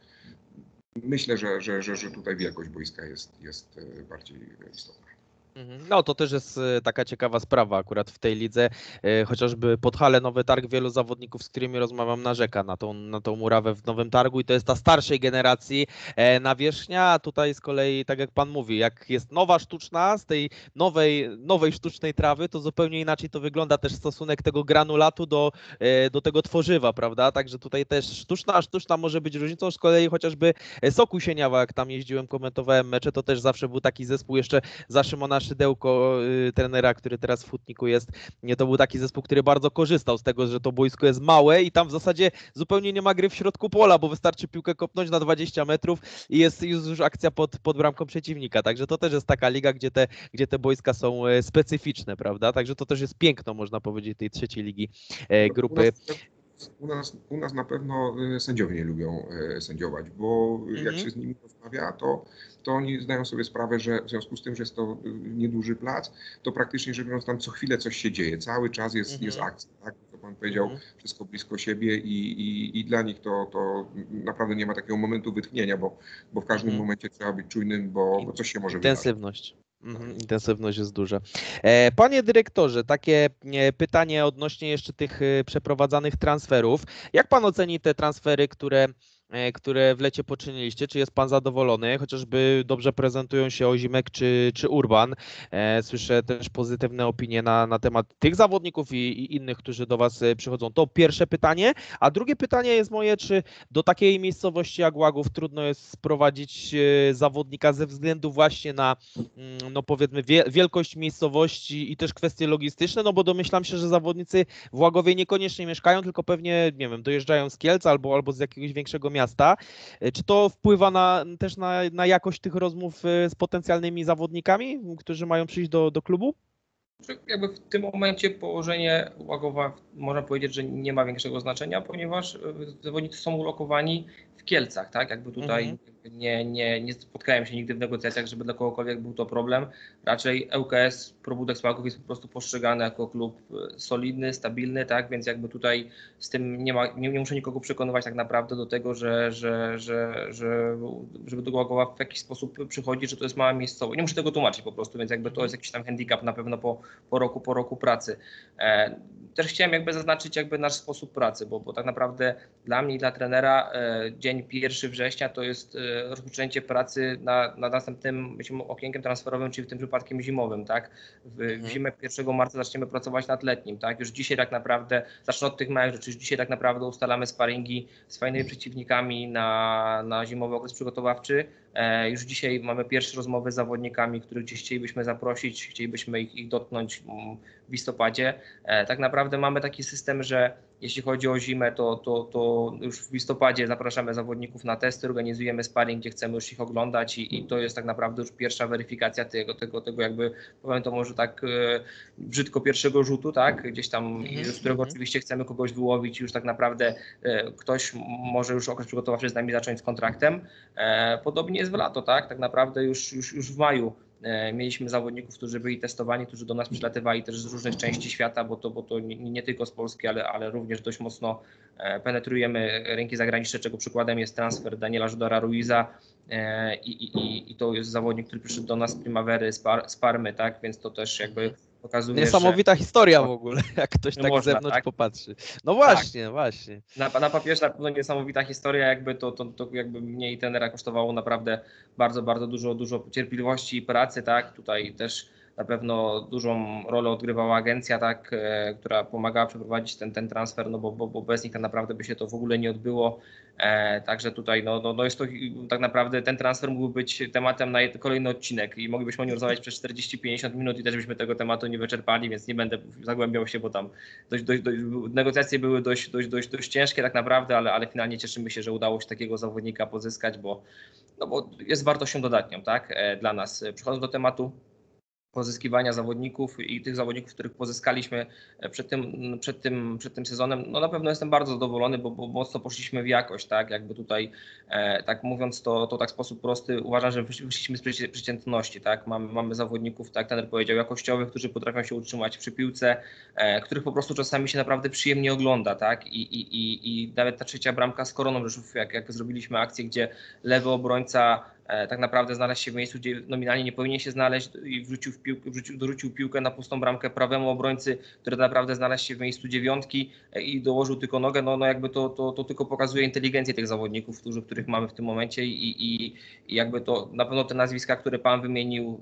e, myślę, że, że, że, że tutaj wielkość boiska jest, jest bardziej istotna. No to też jest taka ciekawa sprawa akurat w tej lidze, chociażby Podhale, Nowy Targ, wielu zawodników, z którymi rozmawiam, narzeka na tą, na tą murawę w Nowym Targu i to jest ta starszej generacji nawierzchnia, a tutaj z kolei, tak jak pan mówi, jak jest nowa sztuczna, z tej nowej, nowej sztucznej trawy, to zupełnie inaczej to wygląda też stosunek tego granulatu do, do tego tworzywa, prawda, także tutaj też sztuczna, a sztuczna może być różnicą, z kolei chociażby Sokół Sieniawa, jak tam jeździłem, komentowałem mecze, to też zawsze był taki zespół jeszcze za Szymona Szydełko, y, trenera, który teraz w Hutniku jest, nie, to był taki zespół, który bardzo korzystał z tego, że to boisko jest małe i tam w zasadzie zupełnie nie ma gry w środku pola, bo wystarczy piłkę kopnąć na dwadzieścia metrów i jest już akcja pod, pod bramką przeciwnika, także to też jest taka liga, gdzie te, gdzie te boiska są specyficzne, prawda, także to też jest piękno, można powiedzieć, tej trzeciej ligi e, grupy. U nas, u nas na pewno sędziowie nie lubią sędziować, bo mm-hmm. jak się z nimi rozmawia, to, to oni zdają sobie sprawę, że w związku z tym, że jest to nieduży plac, to praktycznie rzecz biorąc tam co chwilę coś się dzieje, cały czas jest, mm-hmm. jest akcja, tak? Co pan powiedział, mm-hmm. wszystko blisko siebie i, i, i dla nich to, to naprawdę nie ma takiego momentu wytchnienia, bo, bo w każdym mm-hmm. momencie trzeba być czujnym, bo, bo coś się może wydarzyć. Intensywność. Mhm, intensywność jest duża. Panie dyrektorze, takie pytanie odnośnie jeszcze tych przeprowadzanych transferów. Jak pan oceni te transfery, które, które w lecie poczyniliście? Czy jest pan zadowolony? Chociażby dobrze prezentują się Ozimek czy, czy Urban. Słyszę też pozytywne opinie na, na temat tych zawodników i, i innych, którzy do was przychodzą. To pierwsze pytanie. A drugie pytanie jest moje, czy do takiej miejscowości jak Łagów trudno jest sprowadzić zawodnika ze względu właśnie na, no powiedzmy, wielkość miejscowości i też kwestie logistyczne, no bo domyślam się, że zawodnicy w Łagowie niekoniecznie mieszkają, tylko pewnie, nie wiem, dojeżdżają z Kielc albo, albo z jakiegoś większego miasta. Czy to wpływa na, też na, na jakość tych rozmów z potencjalnymi zawodnikami, którzy mają przyjść do, do klubu? Jakby w tym momencie położenie Łagowa można powiedzieć, że nie ma większego znaczenia, ponieważ zawodnicy są ulokowani w Kielcach, tak? Jakby tutaj mhm. nie, nie, nie spotkałem się nigdy w negocjacjach, żeby dla kogokolwiek był to problem. Raczej L K S Probudek Słaków jest po prostu postrzegany jako klub solidny, stabilny, tak, więc jakby tutaj z tym nie ma, nie, nie muszę nikogo przekonywać tak naprawdę do tego, że, że, że, że żeby do Głogowa w jakiś sposób przychodzi, że to jest mała miejscowość. Nie muszę tego tłumaczyć po prostu, więc jakby to jest jakiś tam handicap na pewno po, po roku, po roku pracy. E, też chciałem jakby zaznaczyć jakby nasz sposób pracy, bo, bo tak naprawdę dla mnie i dla trenera e, dzień pierwszego września to jest e, rozpoczęcie pracy na, na następnym okienkiem transferowym, czyli w tym przypadkiem zimowym, tak? W, Mhm. w zimę pierwszego marca zaczniemy pracować nad letnim, tak? Już dzisiaj tak naprawdę, zacznę od tych małych rzeczy, już dzisiaj tak naprawdę ustalamy sparingi z fajnymi przeciwnikami na, na zimowy okres przygotowawczy. E, już dzisiaj mamy pierwsze rozmowy z zawodnikami, których gdzieś chcielibyśmy zaprosić, chcielibyśmy ich, ich dotknąć w listopadzie. E, tak naprawdę mamy taki system, że jeśli chodzi o zimę, to, to, to już w listopadzie zapraszamy zawodników na testy, organizujemy sparring, gdzie chcemy już ich oglądać i, i to jest tak naprawdę już pierwsza weryfikacja tego, tego, tego jakby, powiem to może tak e, brzydko, pierwszego rzutu, tak, gdzieś tam, Mhm. z którego Mhm. oczywiście chcemy kogoś wyłowić, już tak naprawdę e, ktoś może już okres przygotowawczy z nami zacząć z kontraktem. E, podobnie jest w lato, tak, tak naprawdę już, już, już w maju mieliśmy zawodników, którzy byli testowani, którzy do nas przylatywali też z różnych części świata, bo to, bo to nie, nie tylko z Polski, ale, ale również dość mocno penetrujemy rynki zagraniczne, czego przykładem jest transfer Daniela Żudora Ruiza i, i, i to jest zawodnik, który przyszedł do nas z Primavery, z, Par, z Parmy, tak, więc to też jakby pokazuje, Niesamowita że... historia w ogóle, jak ktoś tak z można, zewnątrz tak? popatrzy. No właśnie, tak. właśnie. Na, na papierze na pewno niesamowita historia, jakby to, to, to jakby mnie i trenera kosztowało naprawdę bardzo, bardzo dużo, dużo cierpliwości i pracy, tak, tutaj też na pewno dużą rolę odgrywała agencja, tak, e, która pomagała przeprowadzić ten, ten transfer, no bo, bo, bo bez nich tak naprawdę by się to w ogóle nie odbyło. E, także tutaj no, no, no jest to tak naprawdę ten transfer mógłby być tematem na kolejny odcinek i moglibyśmy o nim rozmawiać przez czterdzieści pięćdziesiąt minut i też byśmy tego tematu nie wyczerpali, więc nie będę zagłębiał się, bo tam dość, dość, dość, negocjacje były dość, dość, dość, dość ciężkie tak naprawdę, ale, ale finalnie cieszymy się, że udało się takiego zawodnika pozyskać, bo, no bo jest wartością dodatnią, tak, e, dla nas. Przechodząc do tematu pozyskiwania zawodników i tych zawodników, których pozyskaliśmy przed tym, przed tym, przed tym sezonem, no na pewno jestem bardzo zadowolony, bo, bo mocno poszliśmy w jakość, tak, jakby tutaj, e, tak mówiąc to, to tak w sposób prosty, uważam, że wyszliśmy z przeciętności, tak, mamy, mamy zawodników, tak jak trener powiedział, jakościowych, którzy potrafią się utrzymać przy piłce, e, których po prostu czasami się naprawdę przyjemnie ogląda, tak, i, i, i, i nawet ta trzecia bramka z Koroną Rzeszów, jak, jak zrobiliśmy akcję, gdzie lewy obrońca tak naprawdę znalazł się w miejscu, gdzie nominalnie nie powinien się znaleźć i wrzucił, w piłkę, wrzucił, dorzucił piłkę na pustą bramkę prawemu obrońcy, który naprawdę znalazł się w miejscu dziewiątki i dołożył tylko nogę, no, no jakby to, to, to tylko pokazuje inteligencję tych zawodników, którzy, których mamy w tym momencie i, i, i jakby to na pewno te nazwiska, które pan wymienił,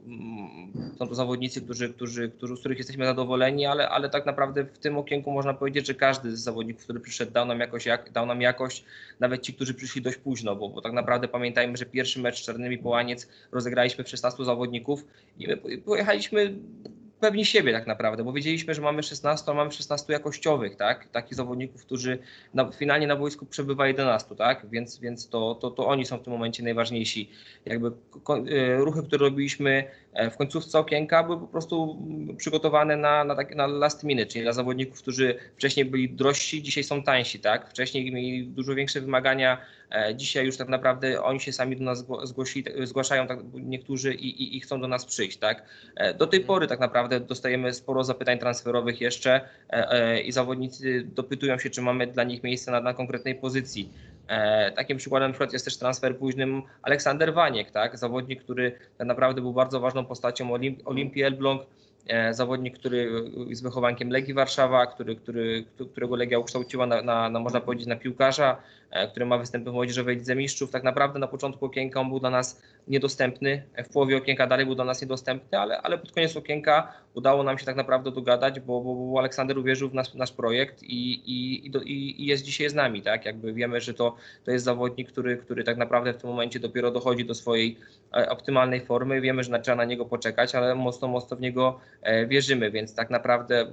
są to zawodnicy, którzy, którzy, którzy, z których jesteśmy zadowoleni, ale, ale tak naprawdę w tym okienku można powiedzieć, że każdy z zawodników, który przyszedł, dał nam jakoś, jak, dał nam jakość, nawet ci, którzy przyszli dość późno, bo, bo tak naprawdę pamiętajmy, że pierwszy mecz Czarnymi Połaniec rozegraliśmy w szesnastu zawodników i my pojechaliśmy pewni siebie tak naprawdę, bo wiedzieliśmy, że mamy szesnastu, a mamy szesnastu jakościowych, tak? Takich zawodników, którzy na, finalnie na boisku przebywa jedenastu, tak? Więc, więc to, to, to oni są w tym momencie najważniejsi. Jakby ruchy, które robiliśmy w końcówce okienka, były po prostu przygotowane na, na, tak, na last minute, czyli dla zawodników, którzy wcześniej byli drożsi, dzisiaj są tańsi, tak? Wcześniej mieli dużo większe wymagania, dzisiaj już tak naprawdę oni się sami do nas zgłosi, zgłaszają, tak, niektórzy i, i, i chcą do nas przyjść, tak? Do tej pory tak naprawdę dostajemy sporo zapytań transferowych jeszcze i zawodnicy dopytują się, czy mamy dla nich miejsce na, na konkretnej pozycji. Takim przykładem na przykład jest też transfer późnym Aleksander Waniek, tak? Zawodnik, który tak naprawdę był bardzo ważną postacią Olimp- Olimpii Elbląg, zawodnik, który jest wychowankiem Legii Warszawa, który, który, którego Legia ukształciła na, na, na, można powiedzieć, na piłkarza, który ma występy w Młodzieżowej Lidze Mistrzów. Tak naprawdę na początku okienka on był dla nas niedostępny, w połowie okienka dalej był dla nas niedostępny, ale, ale pod koniec okienka udało nam się tak naprawdę dogadać, bo, bo, bo Aleksander uwierzył w nasz, nasz projekt i, i, i, i jest dzisiaj z nami, tak? Jakby wiemy, że to, to jest zawodnik, który, który tak naprawdę w tym momencie dopiero dochodzi do swojej optymalnej formy. Wiemy, że trzeba na niego poczekać, ale mocno, mocno w niego wierzymy, więc tak naprawdę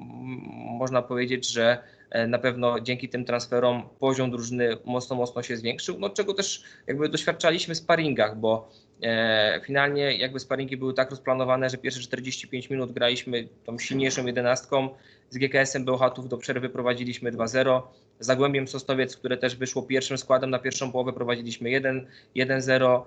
można powiedzieć, że na pewno dzięki tym transferom poziom drużyny mocno, mocno się zwiększył, no czego też jakby doświadczaliśmy w sparingach, bo Finalnie jakby sparingi były tak rozplanowane, że pierwsze czterdzieści pięć minut graliśmy tą silniejszą jedenastką. Z G K S-em Bełchatów do przerwy prowadziliśmy dwa zero. Z Zagłębiem Sosnowiec, które też wyszło pierwszym składem na pierwszą połowę, prowadziliśmy jeden zero.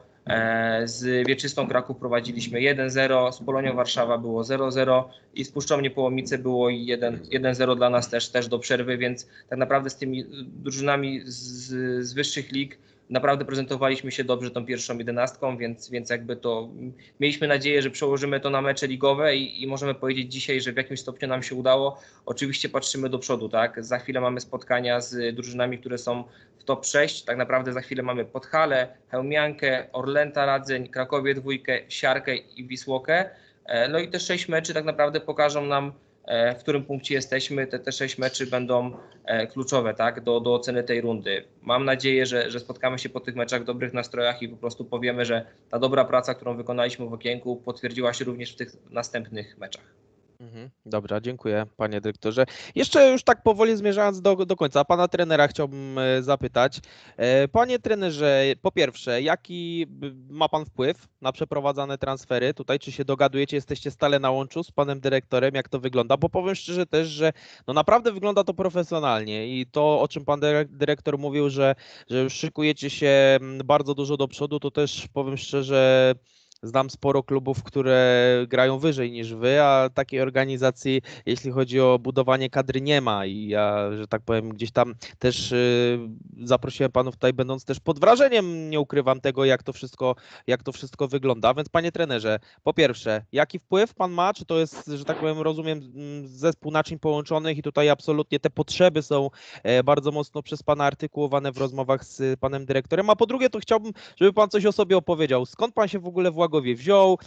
Z Wieczystą Kraków prowadziliśmy jeden zero. Z Polonią Warszawa było zero zero. I z Puszczą Niepołomice było jeden zero dla nas też, też do przerwy, więc tak naprawdę z tymi drużynami z, z wyższych lig naprawdę prezentowaliśmy się dobrze tą pierwszą jedenastką, więc, więc jakby to mieliśmy nadzieję, że przełożymy to na mecze ligowe i, i możemy powiedzieć dzisiaj, że w jakimś stopniu nam się udało. Oczywiście patrzymy do przodu, tak? Za chwilę mamy spotkania z drużynami, które są w top sześć. Tak naprawdę za chwilę mamy Podhale, Chełmiankę, Orlęta Radzyń, Krakowie Dwójkę, Siarkę i Wisłokę. No i te sześć meczy tak naprawdę pokażą nam, w którym punkcie jesteśmy. Te, te sześć meczy będą kluczowe, tak, do, do oceny tej rundy. Mam nadzieję, że, że spotkamy się po tych meczach w dobrych nastrojach i po prostu powiemy, że ta dobra praca, którą wykonaliśmy w okienku, potwierdziła się również w tych następnych meczach. Mhm, dobra, dziękuję panie dyrektorze. Jeszcze już tak powoli zmierzając do, do końca, pana trenera chciałbym zapytać. Panie trenerze, po pierwsze, jaki ma pan wpływ na przeprowadzane transfery tutaj? Czy się dogadujecie, jesteście stale na łączu z panem dyrektorem, jak to wygląda? Bo powiem szczerze też, że no naprawdę wygląda to profesjonalnie i to, o czym pan dyrektor mówił, że, że już szykujecie się bardzo dużo do przodu, to też powiem szczerze, znam sporo klubów, które grają wyżej niż wy, a takiej organizacji, jeśli chodzi o budowanie kadry, nie ma i ja, że tak powiem, gdzieś tam też y, zaprosiłem panów tutaj, będąc też pod wrażeniem, nie ukrywam tego, jak to wszystko, jak to wszystko wygląda. Więc panie trenerze, po pierwsze, jaki wpływ pan ma? Czy to jest, że tak powiem, rozumiem, zespół naczyń połączonych i tutaj absolutnie te potrzeby są bardzo mocno przez pana artykułowane w rozmowach z panem dyrektorem, a po drugie, to chciałbym, żeby pan coś o sobie opowiedział. Skąd pan się w ogóle w Łagowie wziął,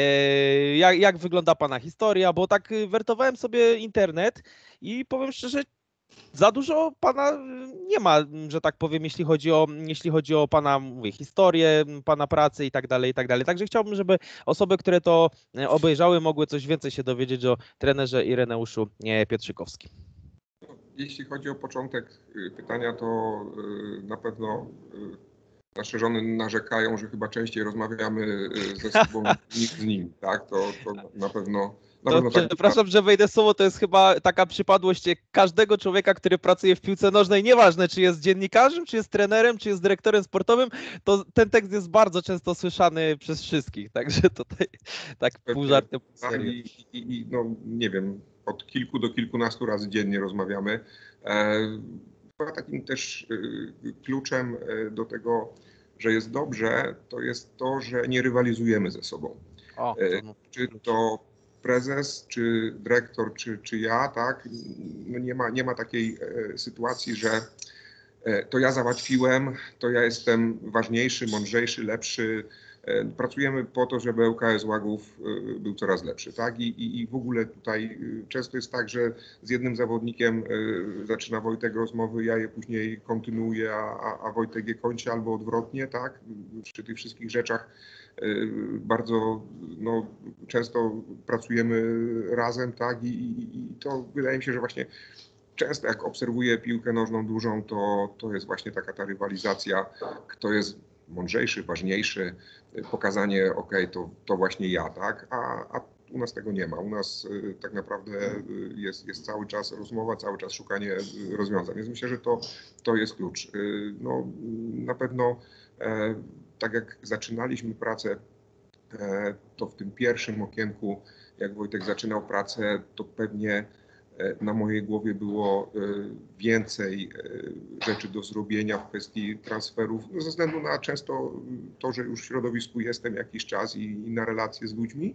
jak, jak wygląda pana historia, bo tak wertowałem sobie internet i powiem szczerze, za dużo pana nie ma, że tak powiem, jeśli chodzi o, jeśli chodzi o pana, mówię, historię, pana pracy i tak dalej, i tak dalej. Także chciałbym, żeby osoby, które to obejrzały, mogły coś więcej się dowiedzieć o trenerze Ireneuszu Pietrzykowskim. Jeśli chodzi o początek pytania, to na pewno nasze żony narzekają, że chyba częściej rozmawiamy ze sobą niż z nimi, tak? To, to na pewno... Na to pewno tak. Przepraszam, że wejdę słowo, to jest chyba taka przypadłość każdego człowieka, który pracuje w piłce nożnej, nieważne czy jest dziennikarzem, czy jest trenerem, czy jest dyrektorem sportowym, to ten tekst jest bardzo często słyszany przez wszystkich, także tutaj tak pół żartem, pół serio. I, i, i no nie wiem, od kilku do kilkunastu razy dziennie rozmawiamy. E, chyba takim też y, kluczem do tego, że jest dobrze, to jest to, że nie rywalizujemy ze sobą. O, to no. Czy to prezes, czy dyrektor, czy, czy ja, tak, no nie ma, nie ma takiej e, sytuacji, że e, to ja załatwiłem, to ja jestem ważniejszy, mądrzejszy, lepszy. E, pracujemy po to, żeby L K S Łagów e, był coraz lepszy, tak, I, i, i w ogóle tutaj e, często jest tak, że z jednym zawodnikiem e, zaczyna Wojtek rozmowy, ja je później kontynuuję, a, a Wojtek je kończy, albo odwrotnie, tak, przy tych wszystkich rzeczach. Bardzo no, często pracujemy razem, tak, I, i, i to wydaje mi się, że właśnie często jak obserwuję piłkę nożną dużą, to, to jest właśnie taka ta rywalizacja, kto jest mądrzejszy, ważniejszy, pokazanie, ok, to, to właśnie ja, tak, a, a u nas tego nie ma. U nas y, tak naprawdę y, jest, jest cały czas rozmowa, cały czas szukanie y, rozwiązań, więc myślę, że to, to jest klucz. Y, no, na pewno e, tak jak zaczynaliśmy pracę, e, to w tym pierwszym okienku, jak Wojtek zaczynał pracę, to pewnie na mojej głowie było więcej rzeczy do zrobienia w kwestii transferów, no ze względu na często to, że już w środowisku jestem jakiś czas i, i na relacje z ludźmi.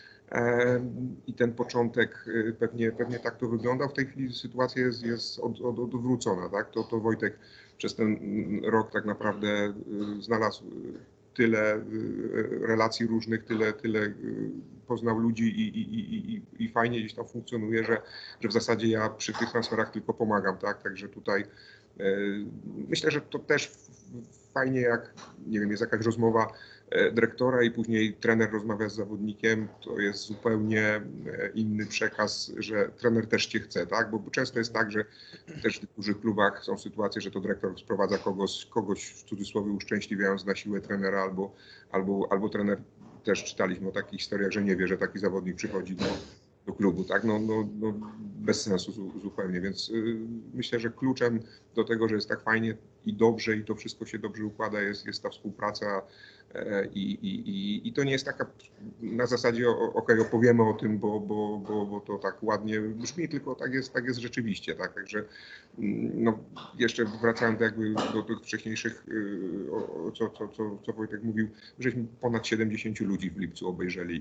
I ten początek pewnie, pewnie tak to wygląda. W tej chwili sytuacja jest, jest od, od, odwrócona. Tak? To, to Wojtek przez ten rok tak naprawdę znalazł tyle relacji różnych, tyle, tyle poznał ludzi i, i, i, i fajnie gdzieś tam funkcjonuje, że, że w zasadzie ja przy tych transferach tylko pomagam, tak? Także tutaj myślę, że to też fajnie, jak nie wiem, jest jakaś rozmowa dyrektora i później trener rozmawia z zawodnikiem, to jest zupełnie inny przekaz, że trener też cię chce, tak? Bo często jest tak, że też w dużych klubach są sytuacje, że to dyrektor sprowadza kogoś, kogoś w cudzysłowie uszczęśliwiając na siłę trenera, albo, albo, albo trener, też czytaliśmy o takich historiach, że nie wie, że taki zawodnik przychodzi do, do klubu, tak? No, no, no bez sensu zu, zupełnie, więc yy, myślę, że kluczem do tego, że jest tak fajnie i dobrze i to wszystko się dobrze układa, jest, jest ta współpraca. I, i, I to nie jest taka na zasadzie okej, okay, opowiemy o tym, bo, bo, bo, bo to tak ładnie brzmi, tylko tak jest, tak jest rzeczywiście. Tak? Także no, jeszcze wracając jakby do tych wcześniejszych, o, co, co, co, co Wojtek mówił, żeśmy ponad siedemdziesięciu ludzi w lipcu obejrzeli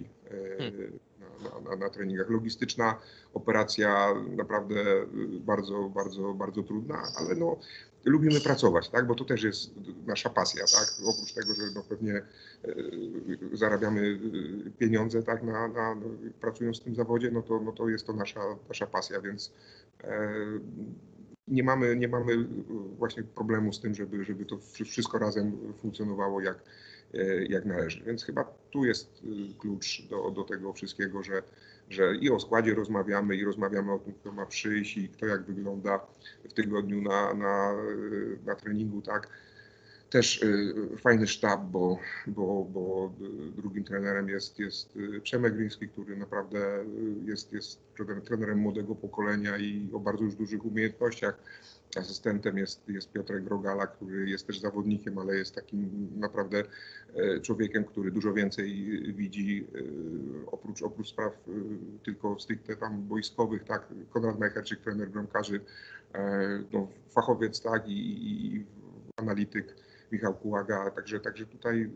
na, na, na treningach. Logistyczna operacja naprawdę bardzo, bardzo, bardzo trudna, ale no lubimy pracować, tak? Bo to też jest nasza pasja, tak? Oprócz tego, że no pewnie e, zarabiamy pieniądze, tak? Na, na, no, pracując w tym zawodzie, no to, no to jest to nasza, nasza pasja, więc e, nie mamy, nie mamy właśnie problemu z tym, żeby, żeby to wszystko razem funkcjonowało jak, jak należy. Więc chyba tu jest klucz do, do tego wszystkiego, że, że i o składzie rozmawiamy, i rozmawiamy o tym, kto ma przyjść i kto jak wygląda w tygodniu na, na, na treningu, tak. Też fajny sztab, bo, bo, bo drugim trenerem jest, jest Przemek Gliński, który naprawdę jest, jest trenerem młodego pokolenia i o bardzo już dużych umiejętnościach. Asystentem jest, jest Piotrek Rogala, który jest też zawodnikiem, ale jest takim naprawdę człowiekiem, który dużo więcej widzi oprócz, oprócz spraw tylko stricte tam boiskowych, tak. Konrad Majcherczyk, trener bramkarzy, no, fachowiec, tak, i, i analityk Michał Kułaga, także, także tutaj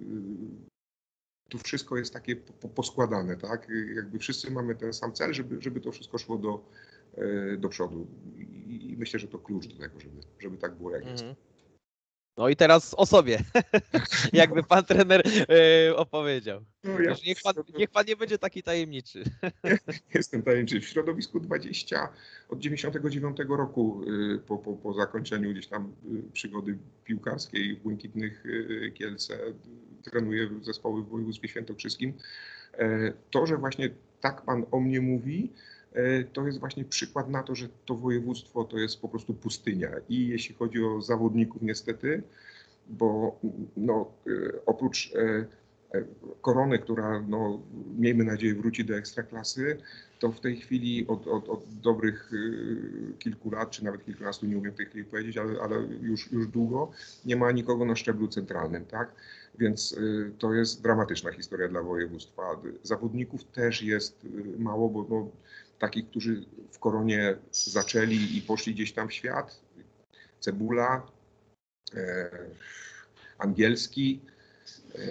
tu wszystko jest takie poskładane, tak? Jakby wszyscy mamy ten sam cel, żeby, żeby to wszystko szło do, do przodu i myślę, że to klucz do tego, żeby, żeby tak było, jak jest. No i teraz o sobie, jakby pan trener yy, opowiedział. No ja niech, pan, niech pan nie będzie taki tajemniczy. Jestem tajemniczy. W środowisku dwadzieścia od dziewięćdziesiątego dziewiątego roku po, po, po zakończeniu gdzieś tam przygody piłkarskiej w Błękitnych Kielce trenuję zespoły w województwie świętokrzyskim. To, że właśnie tak pan o mnie mówi, to jest właśnie przykład na to, że to województwo to jest po prostu pustynia. I jeśli chodzi o zawodników niestety, bo no, oprócz Korony, która no, miejmy nadzieję wróci do Ekstraklasy, to w tej chwili od, od, od dobrych kilku lat, czy nawet kilkunastu, nie umiem w tej chwili powiedzieć, ale, ale już, już długo nie ma nikogo na szczeblu centralnym, tak? Więc to jest dramatyczna historia dla województwa. Zawodników też jest mało, bo no, takich, którzy w Koronie zaczęli i poszli gdzieś tam w świat, Cebula, e, Angielski, e,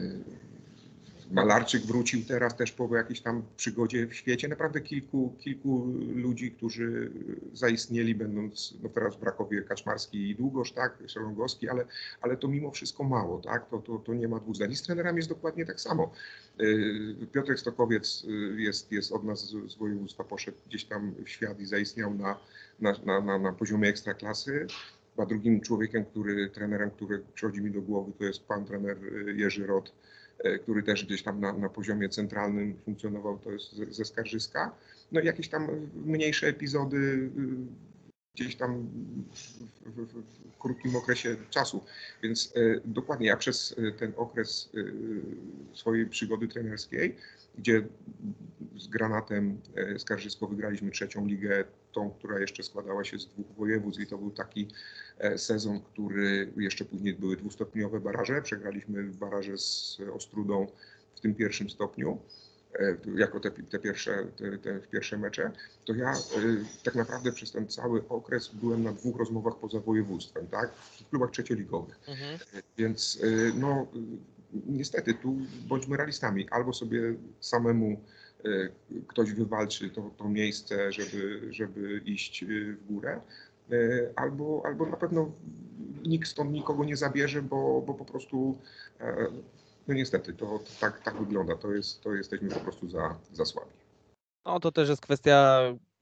Malarczyk wrócił teraz też po jakiejś tam przygodzie w świecie. Naprawdę kilku, kilku ludzi, którzy zaistnieli, będąc no teraz w Rakowie Kaczmarski i Długosz, tak, Szelongowski, ale, ale to mimo wszystko mało, tak, to, to, to nie ma dwóch zdań. I z trenerami jest dokładnie tak samo. Piotrek Stokowiec jest, jest od nas z, z województwa, poszedł gdzieś tam w świat i zaistniał na, na, na, na poziomie ekstraklasy. A drugim człowiekiem, który, trenerem, który przychodzi mi do głowy, to jest pan trener Jerzy Rot, który też gdzieś tam na, na poziomie centralnym funkcjonował, to jest ze, ze Skarżyska. No i jakieś tam mniejsze epizody gdzieś tam w, w, w krótkim okresie czasu. Więc e, dokładnie ja przez ten okres e, swojej przygody trenerskiej, gdzie z Granatem e, Skarżysko wygraliśmy trzecią ligę, tą, która jeszcze składała się z dwóch województw i to był taki e, sezon, który jeszcze później były dwustopniowe baraże. Przegraliśmy baraże z Ostrudą w tym pierwszym stopniu. Jako te, te, pierwsze, te, te pierwsze mecze, to ja y, tak naprawdę przez ten cały okres byłem na dwóch rozmowach poza województwem, tak, w klubach trzecioligowych. Mhm. Więc y, no y, niestety tu bądźmy realistami, albo sobie samemu y, ktoś wywalczy to, to miejsce, żeby, żeby iść w górę, y, albo, albo na pewno nikt stąd nikogo nie zabierze, bo, bo po prostu y, no niestety, to, to tak, tak wygląda. To, jest, to jesteśmy po prostu za, za słabi. No to też jest kwestia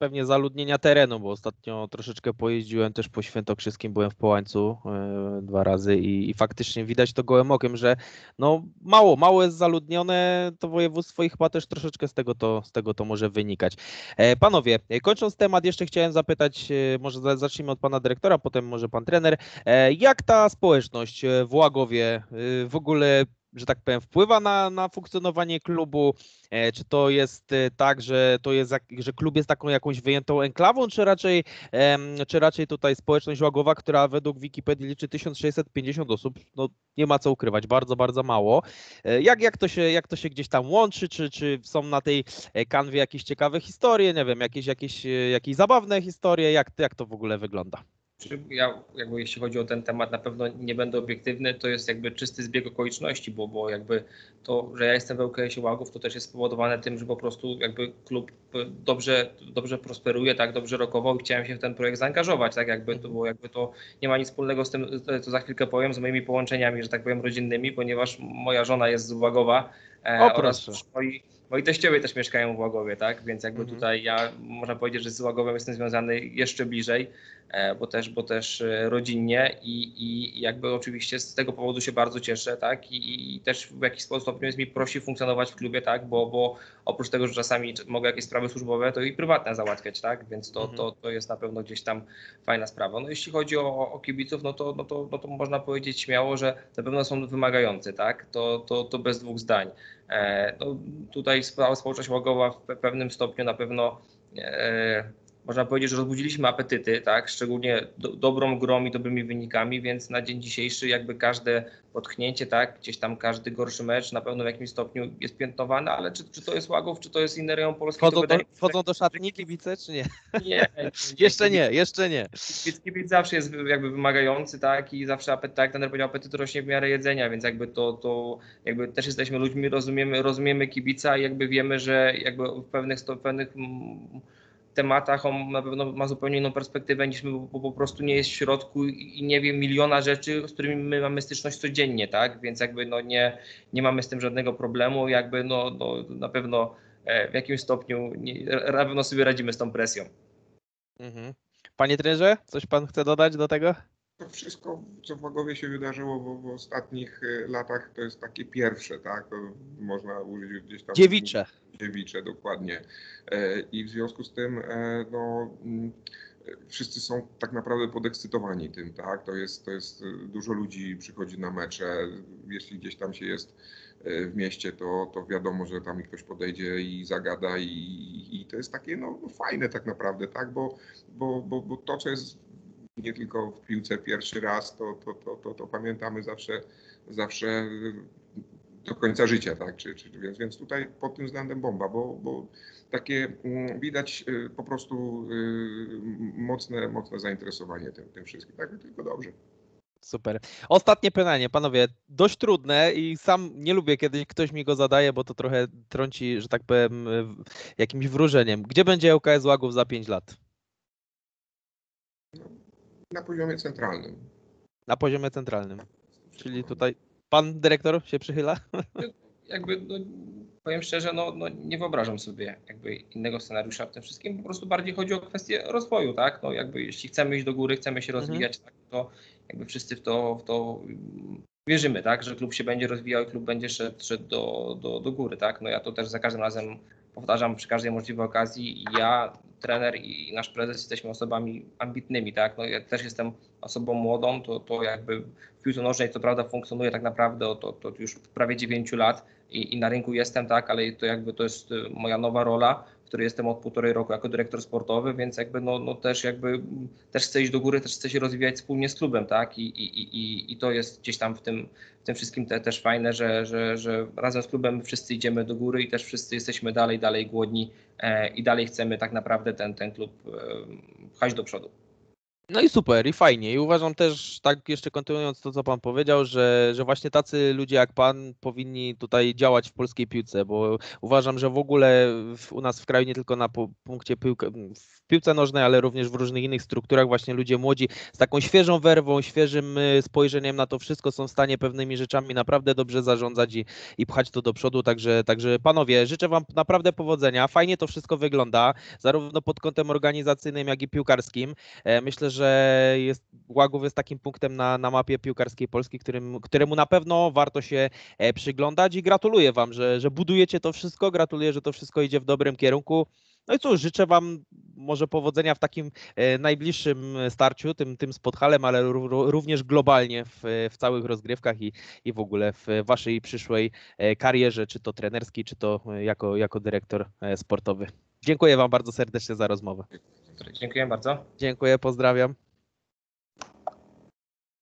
pewnie zaludnienia terenu, bo ostatnio troszeczkę pojeździłem też po Świętokrzyskim, byłem w Połańcu e, dwa razy i, i faktycznie widać to gołym okiem, że no mało, mało jest zaludnione to województwo i chyba też troszeczkę z tego to, z tego to może wynikać. E, panowie, e, kończąc temat, jeszcze chciałem zapytać, e, może za- zacznijmy od pana dyrektora, potem może pan trener, e, jak ta społeczność e, w Łagowie e, w ogóle, że tak powiem, wpływa na, na funkcjonowanie klubu? E, Czy to jest e, tak, że to jest, jak- że klub jest taką jakąś wyjętą enklawą, czy raczej, em, czy raczej tutaj społeczność Łagowa, która według Wikipedii liczy tysiąc sześćset pięćdziesiąt osób, no nie ma co ukrywać, bardzo, bardzo mało. E, Jak, jak to się, jak to się gdzieś tam łączy, czy, czy są na tej e, kanwie jakieś ciekawe historie, nie wiem, jakieś, jakieś, e, jakieś zabawne historie, jak, jak to w ogóle wygląda? Czy ja, jakby jeśli chodzi o ten temat, na pewno nie będę obiektywny, to jest jakby czysty zbieg okoliczności, bo, bo jakby to, że ja jestem w ŁKS-ie Łagów, to też jest spowodowane tym, że po prostu jakby klub dobrze, dobrze prosperuje, tak, dobrze rokował i chciałem się w ten projekt zaangażować, tak, jakby to było, jakby to nie ma nic wspólnego z tym, co za chwilkę powiem, z moimi połączeniami, że tak powiem, rodzinnymi, ponieważ moja żona jest z Łagowa O, e, oraz proszę. moi, moi teściowie też mieszkają w Łagowie, tak, więc jakby Mhm. tutaj ja można powiedzieć, że z Łagowem jestem związany jeszcze bliżej, bo też, bo też rodzinnie i, i jakby oczywiście z tego powodu się bardzo cieszę, tak, i, i też w jakiś stopniu jest mi prościej funkcjonować w klubie, tak, bo, bo oprócz tego, że czasami mogę jakieś sprawy służbowe, to i prywatne załatwiać, tak, więc to, Mhm. to, to jest na pewno gdzieś tam fajna sprawa. No jeśli chodzi o, o kibiców, no to, no, to, no to można powiedzieć śmiało, że na pewno są wymagający, tak, to, to, to bez dwóch zdań. E, no, tutaj sprawa społeczność Łagowa w pewnym stopniu na pewno e, można powiedzieć, że rozbudziliśmy apetyty, tak, szczególnie do, dobrą grą i dobrymi wynikami, więc na dzień dzisiejszy jakby każde potknięcie, tak, gdzieś tam każdy gorszy mecz na pewno w jakimś stopniu jest piętnowany, ale czy, czy to jest Łagów, czy to jest inny rejon Polski, to Wchodzą do, wydaje mi się, wchodzą do że szatni kibic, kibice, czy nie? nie, nie, Jeszcze kibic, nie, jeszcze nie. kibic, kibic zawsze jest jakby wymagający, tak, i zawsze apetyt, tak jak ten powiedział, apetyt rośnie w miarę jedzenia, więc jakby to, to jakby też jesteśmy ludźmi, rozumiemy, rozumiemy kibica i jakby wiemy, że jakby w pewnych, w pewnych mm, tematach on na pewno ma zupełnie inną perspektywę niż my, bo po prostu nie jest w środku i nie wie miliona rzeczy, z którymi my mamy styczność codziennie, tak? Więc jakby no nie, nie mamy z tym żadnego problemu, jakby no, no na pewno e, w jakimś stopniu nie, na pewno sobie radzimy z tą presją. Mhm. Panie trenerze, coś pan chce dodać do tego? To wszystko, co w Łagowie się wydarzyło w, w ostatnich e, latach, to jest takie pierwsze, tak? To można użyć gdzieś tam... Dziewicze. Dziewicze, dokładnie. E, I w związku z tym e, no, mm, wszyscy są tak naprawdę podekscytowani tym, tak? To jest, to jest e, dużo ludzi przychodzi na mecze. Jeśli gdzieś tam się jest e, w mieście, to, to wiadomo, że tam ktoś podejdzie i zagada i, i to jest takie no, no fajne tak naprawdę, tak? Bo, bo, bo, bo to, co jest nie tylko w piłce pierwszy raz, to, to, to, to, to pamiętamy zawsze, zawsze do końca życia, tak? Czy, czy, więc, więc tutaj pod tym względem bomba, bo, bo takie mm, widać y, po prostu y, mocne, mocne zainteresowanie tym, tym wszystkim. Tak, tylko dobrze. Super. Ostatnie pytanie, panowie, dość trudne i sam nie lubię, kiedy ktoś mi go zadaje, bo to trochę trąci, że tak powiem, w- jakimś wróżeniem. Gdzie będzie ŁKS Łagów za pięć lat? Na poziomie centralnym. Na poziomie centralnym. Czyli tutaj pan dyrektor się przychyla? Jakby no, powiem szczerze, no, no nie wyobrażam sobie jakby innego scenariusza w tym wszystkim. Po prostu bardziej chodzi o kwestię rozwoju, tak? No jakby jeśli chcemy iść do góry, chcemy się Mhm. rozwijać, tak, to jakby wszyscy w to, w to wierzymy, tak? Że klub się będzie rozwijał i klub będzie szedł, szedł do, do, do góry, tak? No ja to też za każdym razem powtarzam przy każdej możliwej okazji i ja, trener i nasz prezes jesteśmy osobami ambitnymi, tak? No ja też jestem osobą młodą, to, to jakby w piłce nożnej co prawda funkcjonuje tak naprawdę to, to już prawie dziewięć lat i, i na rynku jestem, tak, ale to jakby to jest moja nowa rola, w której jestem od półtorej roku jako dyrektor sportowy, więc jakby no, no też jakby też chcę iść do góry, też chcę się rozwijać wspólnie z klubem, tak, i, i, i, i to jest gdzieś tam w tym, w tym wszystkim te, też fajne, że, że, że razem z klubem wszyscy idziemy do góry i też wszyscy jesteśmy dalej, dalej głodni e, i dalej chcemy tak naprawdę ten, ten klub e, pchać do przodu. No i super, i fajnie. I uważam też, tak jeszcze kontynuując to, co pan powiedział, że, że właśnie tacy ludzie jak pan powinni tutaj działać w polskiej piłce, bo uważam, że w ogóle w, u nas w kraju, nie tylko na po, punkcie piłka, w piłce nożnej, ale również w różnych innych strukturach, właśnie ludzie młodzi z taką świeżą werwą, świeżym y, spojrzeniem na to wszystko są w stanie pewnymi rzeczami naprawdę dobrze zarządzać i, i pchać to do przodu. Także, także panowie, życzę wam naprawdę powodzenia. Fajnie to wszystko wygląda, zarówno pod kątem organizacyjnym, jak i piłkarskim. E, Myślę, że jest, Łagów jest takim punktem na, na mapie piłkarskiej Polski, którym, któremu na pewno warto się e, przyglądać i gratuluję wam, że, że budujecie to wszystko, gratuluję, że to wszystko idzie w dobrym kierunku. No i cóż, życzę wam może powodzenia w takim e, najbliższym starciu, tym, tym z Podhalem, ale ró- również globalnie w, w całych rozgrywkach i, i w ogóle w waszej przyszłej e, karierze, czy to trenerskiej, czy to e, jako, jako dyrektor e, sportowy. Dziękuję wam bardzo serdecznie za rozmowę. Dziękuję bardzo. Dziękuję, pozdrawiam.